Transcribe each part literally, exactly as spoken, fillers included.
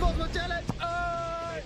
Cosmo Challenge! Hey!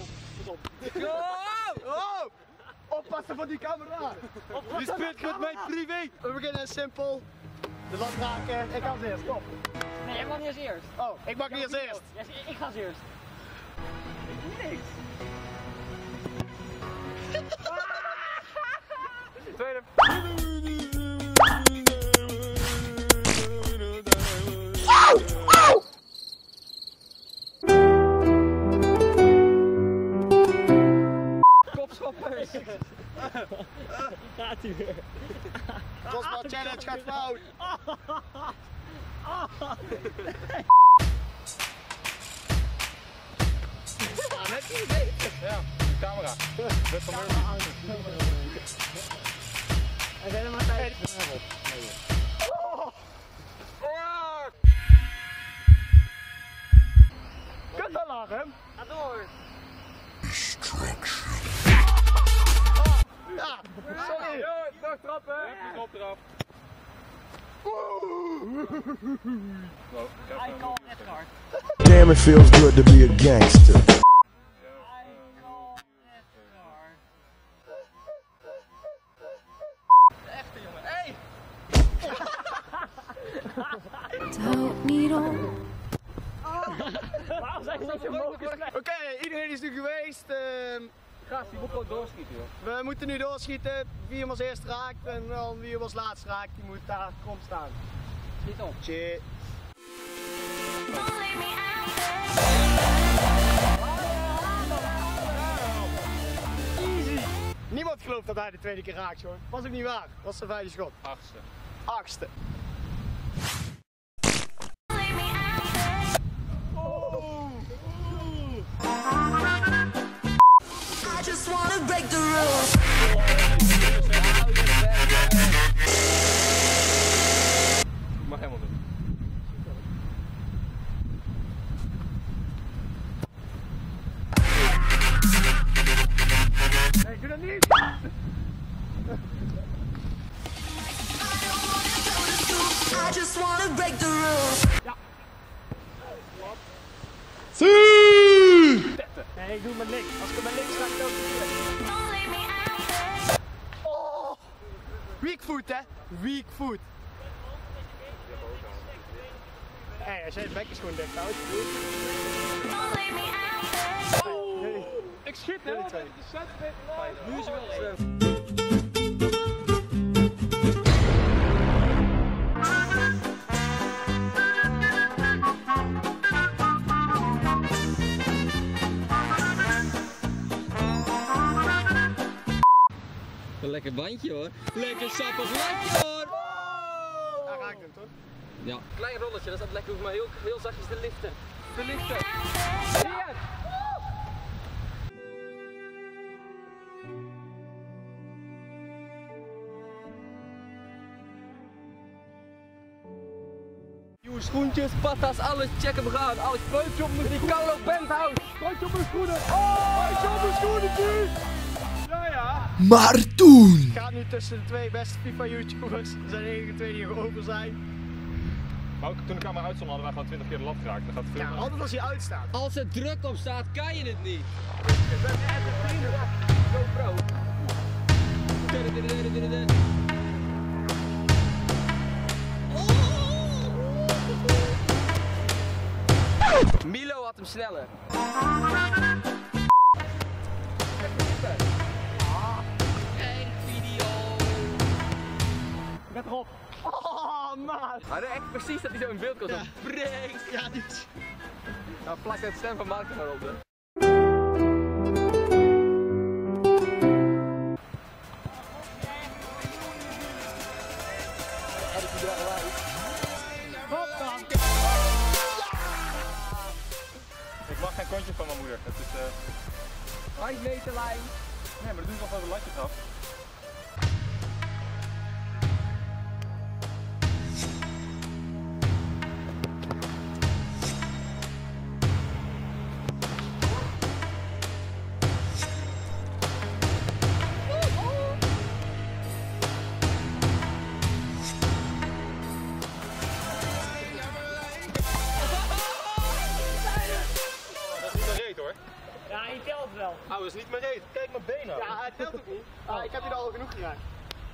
Oh! Oppassen van die camera! Je speelt met mijn privé! We beginnen simpel. De lat raken. Ik ga als eerst, kom. Nee, jij mag niet als eerst. Oh, ik mag niet als eerst. Ja, ik ga als eerst. Ik doe niks. Tweede. Kopschoppers. Gaat hij weer. Cosmo Challenge gaat fout. Ah, net niet beter. Ja, de camera. Dat van Murphy. En zijn er maar tijd. Kut dan lachen. Ga door. Ja, sorry. Ja, nog trappen. Ja, trap eraf. I call red card. Damn, it feels good to be a gangster. I call red card. De echte jongen. Hey! Don't need all. Waarom zijn ze zo mogelijk? Oké, okay, iedereen is nu geweest. Uh, Gast, je moet gewoon doorschieten, joh. we moeten nu doorschieten. Wie hem als eerst raakt en dan wie hem als laatst raakt, die moet daar krom staan. Schiet op. Shit. Easy. Niemand gelooft dat hij de tweede keer raakt, hoor. Was ook niet waar. Was zijn vijfde schot. Achtste. Achtste. I just wanna break the rules. Mag helemaal doen. Nee, doe dat niet! I just wanna break the rules. Ja. See! Nee, ik doe met links. Als ik hem met links ga, ik het ook niet doen. Oh! Weak foot, hè? Weak foot. Hé, hey, als jij het bek is gewoon dicht houdt. Oh. Ik schiet helemaal twee. met de set. Nu is hij wel zwemmen. Een lekker bandje hoor. Lekker sappig landje hoor. Hij raakt hem, toch? Ja. Klein rolletje, dat is dat lekker. Hoef maar heel, heel zachtjes te liften. Te liften. Hier. Nieuwe schoentjes, patas, alles checken we gaan. Alles spreutje op mijn Carlo Penthouse. Spreutje op mijn schoenen. Oh, spreutje op mijn schoenen. Ja, ja. Maar toen! Het gaat nu tussen de twee beste FIFA-YouTubers. Er zijn de enige twee die erover zijn. Maar ook toen de camera uitstond hadden wij gewoon twintig keer de lat geraakt. Dan gaat het Ja, filmen. altijd als hij uitstaat. Als er druk op staat, kan je het niet. Ik ben echt een vrienden. GoPro. Milo had hem sneller. Eén video. Met erop. Oh, man. Hij deed echt precies dat hij zo in beeld kon. Ja. Zo breek. Ja, die is... Nou, plak het stem van Mark er maar op. Hè. Ik mag geen kontje van mijn moeder. Het is eh... vijf meter lijn. Nee, maar dat doen ze nog wel de latjes af. wel. Hou eens niet meer reet. Kijk mijn benen. Ja, het telt ook niet. Ah, ik heb hier al genoeg geraakt.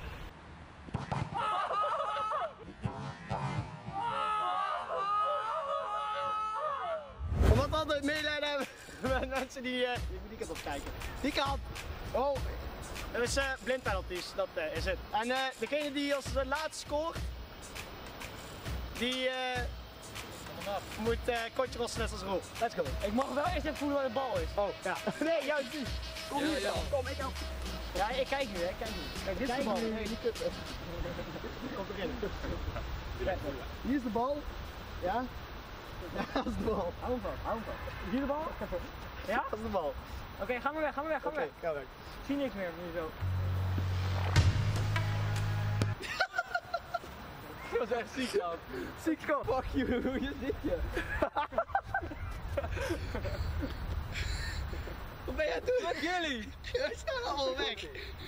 Omdat we altijd medelijden hebben met mensen die, uh, die kant op kijken. Die kant. Oh, dat is uh, blind penalties, dat uh, is het. En uh, degene die als uh, laatste scoort, die uh, moet uh, kontje rossen net als Roel. Let's go. Ik mag wel eerst even voelen waar de bal is. Oh, ja. Nee, juist niet. Kom hier dan. Kom, ik help. Ja, ik kijk nu, hè. Kijk nu. Kijk, dit is de bal. Nee, die kut. Komt erin. Hier is de bal. Ja? Ja, dat is de bal. Hou hem vast, hou hem vast. Is hier de bal? Ja? Dat is de bal. Oké, okay, ga maar weg, ga maar weg, ga maar Oké, weg. ga weg. Ik zie niks meer nu zo. Dat was echt ziek, man. Ziek, kom. Fuck you, hoe zit je? Wat ben jij aan het doen? Wat jullie? Wij zijn allemaal weg.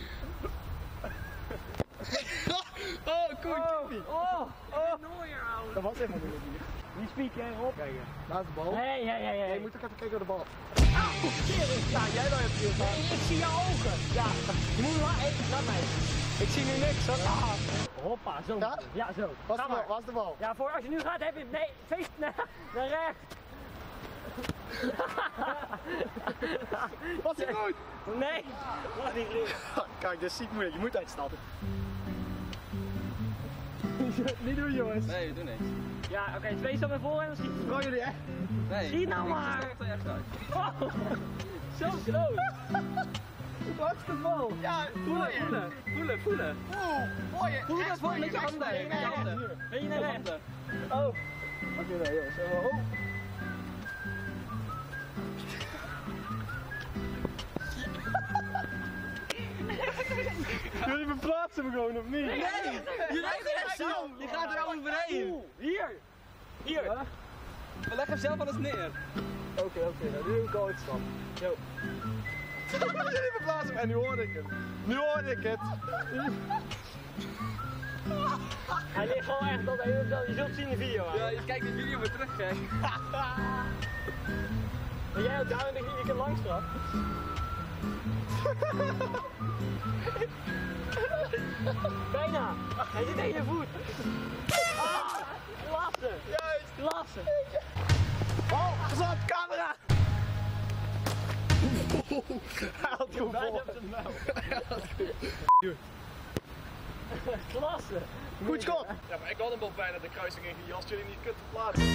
Oh, Koen. Oh, oh, oh. Dat was helemaal niet hier. Wie spiek jij erop? Kijk, laatste bal. Nee, nee, nee, Nee, nee. je moet ook even kijken naar de bal. Ja, jij dan hebt hier staan. Ik zie jouw ogen. Ja, je moet maar even, laat mij. Ik zie nu niks hoor. Ah. Hoppa, zo. Ja? Ja, zo. Was Ga de bal? maar. Was de bal? Ja, voor als je nu gaat heb je, nee, face naar, naar rechts. Was het goed? Nee, was niet goed. Kijk, dit is ziek moeilijk. Je moet uitstappen. Niet doen, jongens. Nee, we doen niks. Ja, oké, okay, twee stappen voor en dan schiet je. Bro, jullie echt? Nee. Schiet nou maar. Ik echt uit. Oh, zo groot. Wat is de bal? Ja, Voelen, voelen, voelen, voelen. Oeh, mooi. Voel dat gewoon met je handen. Nee, Met je nee, handen. nee. Weet je naar rechts? Oh. Oké, nou jongens. Oh. Jullie verplaatsen me gewoon, of niet? Nee, je rijdt echt zo. Je gaat er overheen. Hier. Hier. Ja? We leggen hem zelf alles neer. Oké, oké, nou nu ik al uitstap. Yo. Jullie verplaatsen me en nu hoorde ik het. Nu hoorde ik het. Hij ligt gewoon echt op een of je zult zien in de video. Ja, je kijkt de video weer terug, gek. En jij ook daar en je kan langs straf. Bijna. Hij zit in je voet. Ah, klasse. Juist. Klasse. Oh, pas op, camera. Hij had gewoon Bijna vol. op zijn muil. Klasse. Goed schot. Ja, maar ik had hem wel bijna de kruising in als jullie niet kunnen verplaatsen.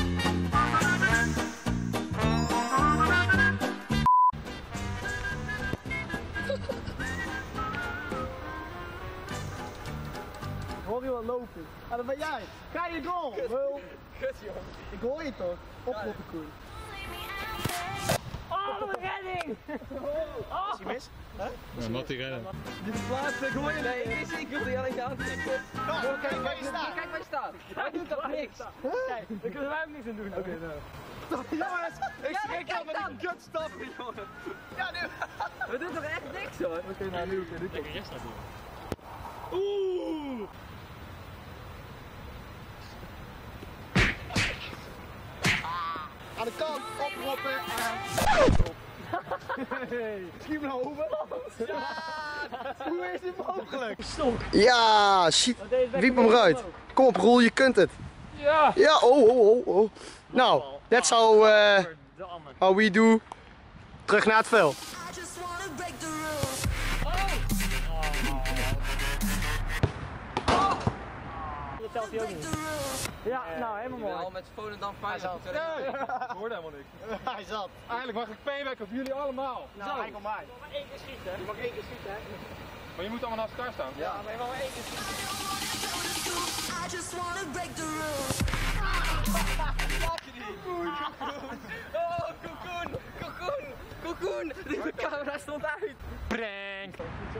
Hoor je wel lopen? Ja, dat ben jij. Ga je goal. Wil. Kut, joh. Ik hoor je toch? Oploppen, Koen. Oh, wat een redding. Oh. Is hij mis? Ja, Mattie redden. Die verplaatsen, ik hoor je Nee, ik wist ik wilde je alleen aan tikken. Oh, kijk waar je staat. Kijk waar je staat. Hij doet toch niks. Kijk, daar kunnen wij ook niks aan doen. Oké, nou. Jongens, ik schrik al met die kutstappen, jongen. Ja, nu. We doen toch echt niks, hoor. Oké, nou nu, oké, nu. Lekker rest dat doen. Oeh. Aan de kant, oproppen en... Hey, schiet me nou over. Hoe is dit mogelijk? Ja, shit. Wiep hem eruit. Kom op, Roel, je kunt het. Ja. Ja, oh, oh, oh, oh. Nou, that's how, uh, De ander. how we do. Terug naar het veld. I just wanna break the rules. Dat telt hij ook Break niet. the rules. Ja, nou helemaal mooi. Al met Volendam Feyenoord. Nee, Ik hoorde helemaal niks. hij zat. Eigenlijk mag ik payback op jullie allemaal. Nou, Zo. hij komt mij. Je mag maar één keer schieten. Je mag één keer schieten, hè? Maar je moet allemaal naast elkaar staan. Ja, maar je mag maar één keer schieten. I just wanna break the rules. Oh, Cocoon! Cocoon! Cocoon! De camera stond uit! Prank.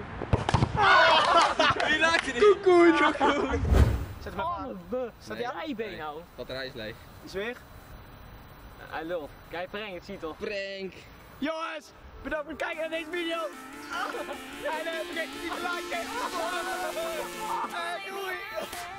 Wie raakt je niet? Cocoon. Zet hem even Oh, aan. be. Staat Ja, hij been nou. Batterij is leeg. Is weer. Hij lult. Kijk, prank, het ziet toch. Prank! Jongens, bedankt voor het kijken naar deze video. En uh, vergeet niet te liken. En doei.